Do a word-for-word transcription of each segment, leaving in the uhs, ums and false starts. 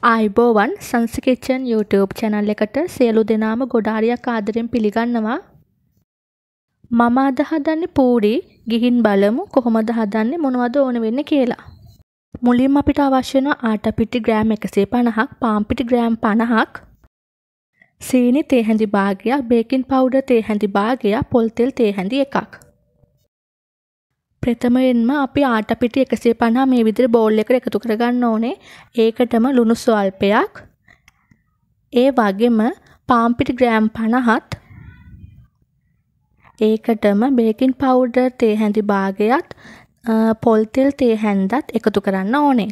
ආයිබෝවන් සංස kitchen YouTube channel එකට සියලු දෙනාම ගොඩාරියක් ආදරෙන් පිළිගන්නවා. මම අද හදන්නේ poori. ගිහින් බලමු කොහොමද හදන්නේ මොනවද ඕන වෙන්නේ කියලා. මුලින්ම අපිට අවශ්‍ය වෙන ආටා පිටි ග්‍රෑම් එකසිය පනහක්, පාන් පිටි ග්‍රෑම් පනහක්, සීනි තේ හැඳි භාගයක්, බේකින් පවුඩර් තේ හැඳි භාගයක්, පොල් තෙල් තේ හැඳි එකක්. ප්‍රථමයෙන්ම අපි ආටා පිටි එකසිය පනහ මේ විදිහට බෝල් එකකට එකතු කරගන්න ඕනේ. ඒකටම ලුණු ස්වල්පයක්, ඒ වගේම පාන් පිටි ග්‍රෑම් පනහත්, ඒකටම බේකින් පවුඩර් තේ හැඳි භාගයත්, පොල් තෙල් තේ හැඳත් එකතු කරන්න ඕනේ.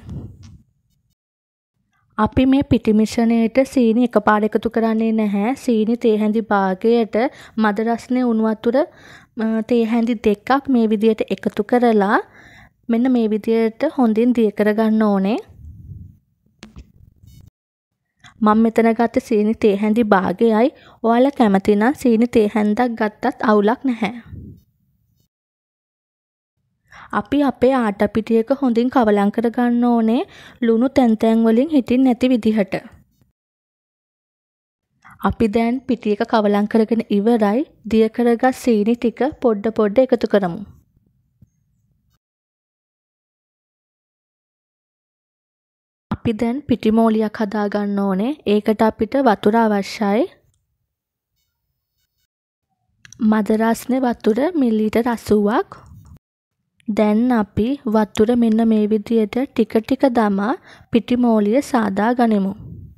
අපි මේ පිටි මිශ්‍රණයට සීනි එකපාර එකතු කරන්නේ නැහැ. සීනි තේ හැඳි භාගයට මද රස්නේ උණු වතුර තේ හැඳි දෙකක් මේ විදිහට එකතු කරලා මෙන්න මේ විදිහට හොඳින් දිය කරගන්න ඕනේ. මම මෙතන ගත්තේ සීනි තේ හැඳි භාගයයි. ඔයාලා කැමති නම් සීනි තේ හැඳක් ගත්තත් අවුලක් නැහැ. අපි අපේ ආටා පිටියක හොඳින් කවලම් කර ගන්න ඕනේ ලුණු තැන් තැන් වලින් හිටින් නැති විදිහට. අපි දැන් පිටියක කවලම් කරගෙන ඉවරයි. දිය කරගත් සීනි ටික පොඩ පොඩ එකතු කරමු. අපි දැන් පිටි මෝලියක් හදා ගන්න ඕනේ. ඒකට අපිට වතුර අවශ්‍යයි. මද රස්නේ වතුර මිලිලීටර් අසූවක්. දැන් අපි වතුර මෙන්න මේ විදිහට ටික ටික දමා පිටි මෝලිය සාදා ගනිමු.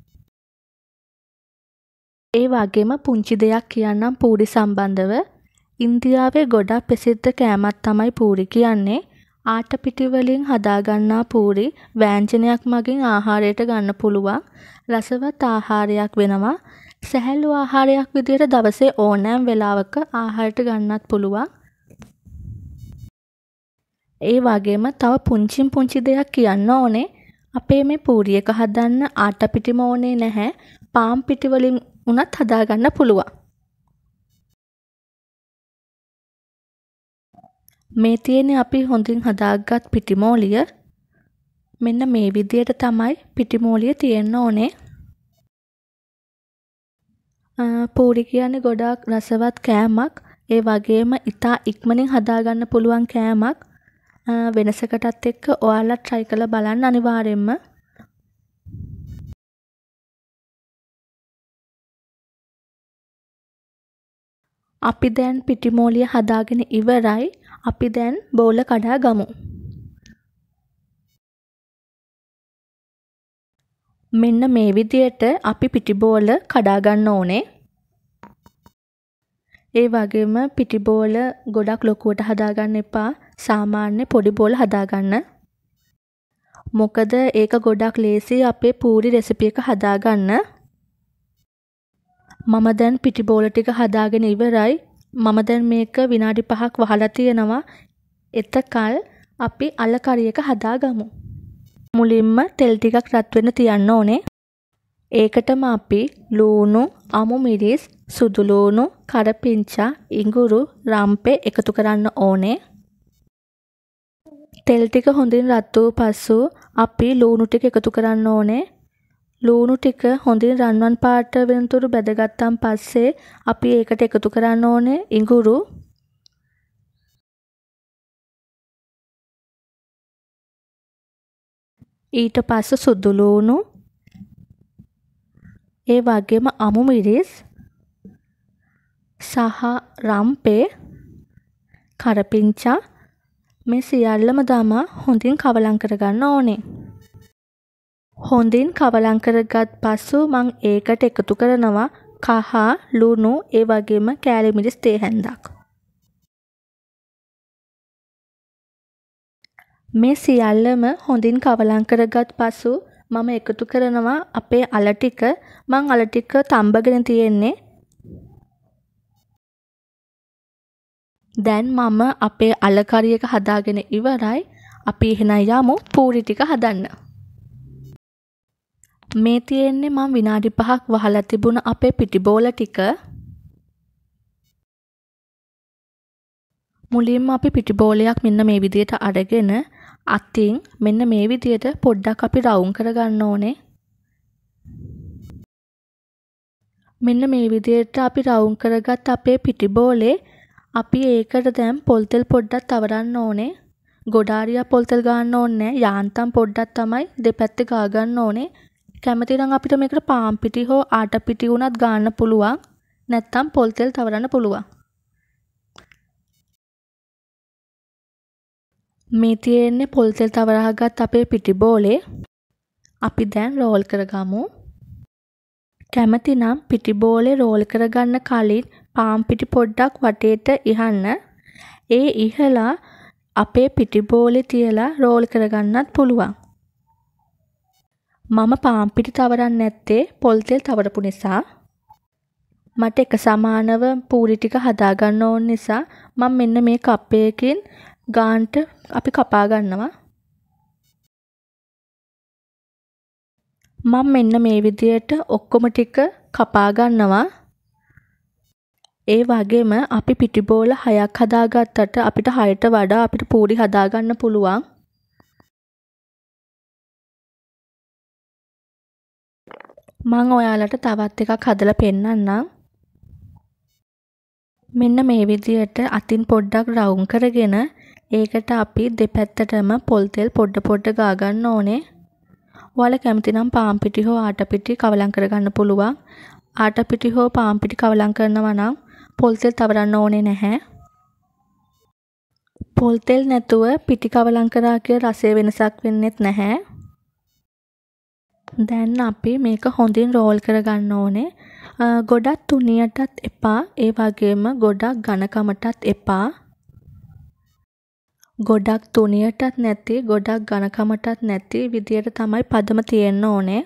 ඒ වගේම පුංචි දෙයක් කියන්නම් poori සම්බන්ධව. ඉන්දියාවේ ගොඩක් ප්‍රසිද්ධ කෑමක් තමයි poori කියන්නේ. ආටා පිටි වලින් හදා ගන්නා poori ව්‍යංජනයක් මගින් ආහාරයට ගන්න පුළුවන්. රසවත් ආහාරයක් වෙනවා. සැහැල්ලු ආහාරයක් විදිහට දවසේ ඕනෑම වෙලාවක ආහාරයට ගන්නත් පුළුවන්. ඒ වගේම තව පුංචින් පුංචි දෙයක් කියන්න ඕනේ. අපේ මේ poori එක හදන්න ආටා පිටිම ඕනේ නැහැ. පාන් පිටි වලින් උනත් හදා ගන්න පුළුවන්. මේ තියෙන්නේ අපි හොඳින් හදාගත් පිටි මෝලිය. මෙන්න මේ විදිහට තමයි පිටි මෝලිය තියෙන්න ඕනේ. poori කියන්නේ ගොඩාක් රසවත් කෑමක්. ඒ වගේම ඉතා ඉක්මනින් හදා ගන්න පුළුවන් කෑමක්. වෙනසකටත් එක්ක ඔයාලා try කරලා බලන්න අනිවාර්යෙන්ම. අපි දැන් පිටි මෝලිය හදාගෙන ඉවරයි. අපි දැන් බෝල කඩා ගමු. මෙන්න මේ විදියට අපි පිටි බෝල කඩා ගන්න ඕනේ. ඒ වගේම පිටි බෝල ගොඩක් ලොකුවට හදාගන්න එපා. සාමාන්‍ය පොඩි බෝල හදාගන්න. මොකද ඒක ගොඩක් ලේසි අපේ poori රෙසිපි එක හදාගන්න. මම දැන් පිටි බෝල ටික හදාගෙන ඉවරයි. මම දැන් මේක විනාඩි පහක් වහලා තියෙනවා. එතකල් අපි අල කරි එක හදාගමු. මුලින්ම තෙල් ටිකක් රත් වෙන්න තියන්න ඕනේ. ඒකටම අපි ලූණු, අමු මිරිස්, සුදු ලූණු, කරපිංචා, ඉඟුරු, රම්පේ එකතු කරන්න ඕනේ. තෙල් ටික හොඳින් රත් වූ පසු අපි ලූණු ටික එකතු කරන්න ඕනේ. ලූණු ටික හොඳින් රන්වන් පාට වෙනතුරු බැදගත්තාන් පස්සේ අපි ඒකට එකතු කරන්න ඕනේ ඉඟුරු. ඊට පස්සේ සුදු ලූණු, ඒ වගේම අමු මිරිස් සහ රම්පේ, කරපිංචා මේ සියල්ලම දාලා හොඳින් කවලම් කරගන්න ඕනේ. හොඳින් කවලම් කරගත් පසු මම ඒකට එකතු කරනවා කහ, ලුණු, ඒ වගේම කෑලි මිරිස් තේ හැඳක්. මේ සියල්ලම හොඳින් කවලම් කරගත් පසු මම එකතු කරනවා අපේ අල ටික. මම අල ටික තඹගෙන තියෙන්නේ. දැන් මම අපේ අල කරි එක හදාගෙන ඉවරයි. අපි එහෙනම් යමු poori ටික හදන්න. මේ තියෙන්නේ මම විනාඩි පහක් වහලා තිබුණ අපේ පිටි බෝල ටික. මුලින්ම අපි පිටි බෝලයක් මෙන්න මේ විදිහට අරගෙන අතින් මෙන්න මේ විදිහට පොඩ්ඩක් අපි රවුම් කරගන්න ඕනේ. මෙන්න මේ විදිහට අපි රවුම් කරගත් අපේ පිටි බෝලේ අපි ඒකට දැන් පොල් තෙල් පොඩ්ඩක් තවරන්න ඕනේ. ගොඩාරියා පොල් තෙල් ගන්න ඕනේ නැහැ. යාන්තම් පොඩ්ඩක් තමයි දෙපැත්තේ ගා ගන්න ඕනේ. කැමති නම් අපිට මේකට පාන් පිටි හෝ ආට පිටි උනත් ගන්න පුළුවන්. නැත්තම් පොල් තෙල් තවරන්න පුළුවන්. මේ තියෙන්නේ පොල් තෙල් තවරාගත් අපේ පිටි බෝලේ. අපි දැන් රෝල් කරගමු. කැමති නම් පිටි බෝලේ රෝල් කරගන්න කලින් පාන් පිටි පොඩ්ඩක් වටේට ඉහන්න. ඒ ඉහලා අපේ පිටි බෝලේ තියලා රෝල් කරගන්නත් පුළුවන්. මම පාන් පිටි තවරන්නේ නැත්තේ පොල් තෙල් තවරපු නිසා. මට එක සමානව පූරි ටික හදා ගන්න ඕන නිසා මම මෙන්න මේ කප් එකකින් ගාන්ට අපි කපා ගන්නවා. මම මෙන්න මේ විදියට ඔක්කොම ටික කපා ගන්නවා. ඒ වගේම අපි පිටි බෝල හයක් හදාගත්තට අපිට හයට වඩා අපිට පූරි හදා ගන්න පුළුවන්. මම ඔයාලට තවත් එකක් හදලා පෙන්නන්නම්. මෙන්න මේ විදියට අතින් පොඩ්ඩක් රවුම් කරගෙන ඒකට අපි දෙපැත්තටම පොල් තෙල් පොඩ පොඩ ගා ගන්න ඕනේ. ඔයාලා කැමති නම් පාන් පිටි හෝ ආට පිටි කවලම් කරගන්න පුළුවන්. ආට පිටි හෝ පාන් පිටි කවලම් කරනවා නම් පොල් තෙල් තවරන්න ඕනේ නැහැ. පොල් තෙල් නැතුව පිටි කවලම් කරා කියලා රසය වෙනසක් වෙන්නේත් නැහැ. දැන් අපි මේක හොඳින් රෝල් කරගන්න ඕනේ. ගොඩක් තුනියටත් එපා. ඒ වගේම ගොඩක් ඝනකමටත් එපා. ගොඩක් තුනියටත් නැති ගොඩක් ඝනකමටත් නැති විදියට තමයි පදම තියෙන්න ඕනේ.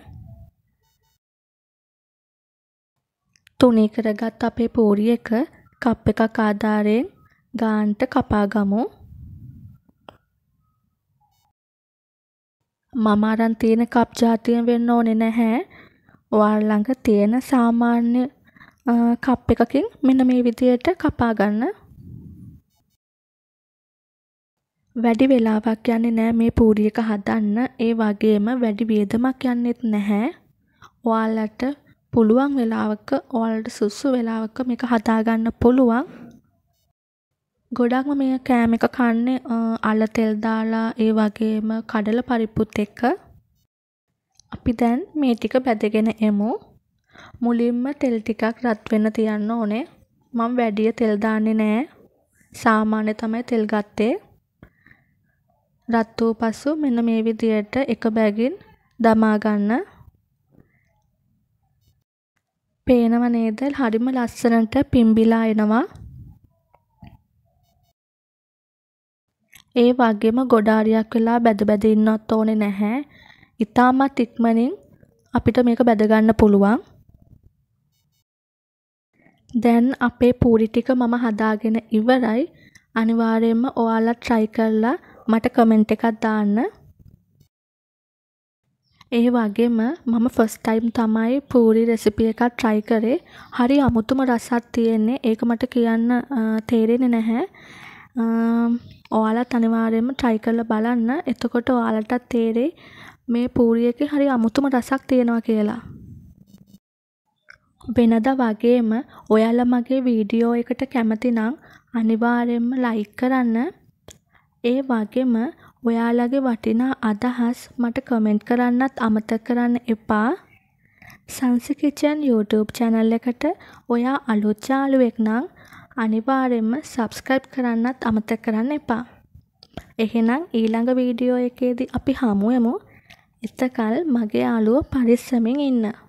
තුනී කරගත් අපේ පූරි එක කප් එකක් ආධාරයෙන් ගාන්ට කපා ගමු. මම අරන් තියෙන කප් ජාතියෙන් වෙන්න ඕනේ නැහැ. ඔයාලා ළඟ තියෙන සාමාන්‍ය කප් එකකින් මෙන්න මේ විදියට කපා ගන්න. වැඩි වෙලාවක් යන්නේ නැහැ මේ පූරි එක හදන්න. ඒ වගේම වැඩි වියදමක් යන්නේත් නැහැ. ඔයාලට පුළුවන් වෙලාවක ඔයාලට සුසු වෙලාවක මේක හදා ගන්න පුළුවන්. ගොඩක්ම මේ කෑම එක කන්නේ අල තෙල් දාලා ඒ වගේම කඩල පරිප්පුත් එක්ක. අපි දැන් මේ ටික බැදගෙන එමු. මුලින්ම තෙල් ටිකක් රත් වෙන්න තියන්න ඕනේ. මම වැඩි තෙල් දාන්නේ නැහැ. සාමාන්‍ය තමයි තෙල් ගත්තේ. රත් වූ පසු මෙන්න මේ විදියට එක බැගින් දමා ගන්න. පේනව නේද? හරිම ලස්සනට පිම්බිලා එනවා. ඒ වගේම ගොඩාරියක් වෙලා බැද බැද ඉන්නවත් ඕනේ නැහැ. ඉතාමත් ඉක්මනින් අපිට මේක බැද ගන්න පුළුවන්. දැන් අපේ පූරි ටික මම හදාගෙන ඉවරයි. අනිවාර්යයෙන්ම ඔයාලා try කරලා මට කමෙන්ට් එකක් දාන්න. ඒ වගේම මම first time තමයි පූරි recipe එකක් try කරේ. හරි අමුතුම රසක් තියෙන්නේ. ඒක මට කියන්න තේරෙන්නේ නැහැ. ඔයාලත් අනිවාර්යයෙන්ම try කරලා බලන්න. එතකොට ඔයාලටත් තේරෙයි මේ පූරි එකේ හරි අමුතුම රසක් තියෙනවා කියලා. වෙනදා වගේම ඔයාලා මගේ වීඩියෝ එකට කැමති නම් අනිවාර්යයෙන්ම like කරන්න. ඒ වගේම ඔයාලගේ වටිනා අදහස් මට කමෙන්ට් කරන්නත් අමතක කරන්න එපා. සංසි කිචන් YouTube channel එකට ඔයා අලුත් යාළුවෙක් නම් අනිවාර්යයෙන්ම subscribe කරන්නත් අමතක කරන්න එපා. එහෙනම් ඊළඟ වීඩියෝ එකේදී අපි හමු වෙමු. එතකල් මගේ යාළුවෝ පරිස්සමින් ඉන්න.